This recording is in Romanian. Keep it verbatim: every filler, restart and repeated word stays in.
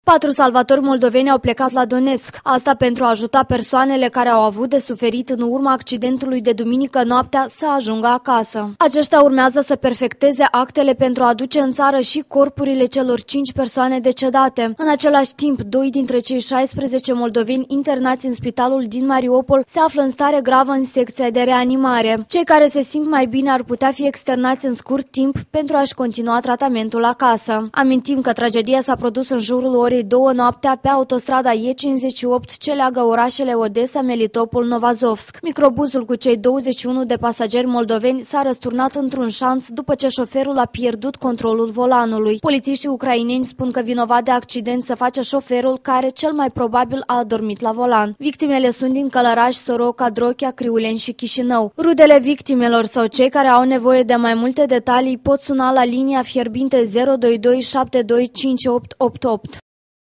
Patru salvatori moldoveni au plecat la Donetsk, asta pentru a ajuta persoanele care au avut de suferit în urma accidentului de duminică noaptea să ajungă acasă. Aceștia urmează să perfecteze actele pentru a aduce în țară și corpurile celor cinci persoane decedate. În același timp, doi dintre cei șaisprezece moldoveni internați în spitalul din Mariupol se află în stare gravă în secția de reanimare. Cei care se simt mai bine ar putea fi externați în scurt timp pentru a-și continua tratamentul acasă. Amintim că tragedia s-a produs în jurul orei două noaptea pe autostrada E cincizeci și opt ce leagă orașele Odessa, Melitopol, Novazovsk. Microbuzul cu cei douăzeci și unu de pasageri moldoveni s-a răsturnat într-un șanț după ce șoferul a pierdut controlul volanului. Polițiștii ucraineni spun că vinovat de accident se face șoferul, care cel mai probabil a adormit la volan. Victimele sunt din Călăraș, Soroca, Drochea, Criuleni și Chișinău. Rudele victimelor sau cei care au nevoie de mai multe detalii pot suna la linia fierbinte zero doi doi șapte doi cinci opt opt opt.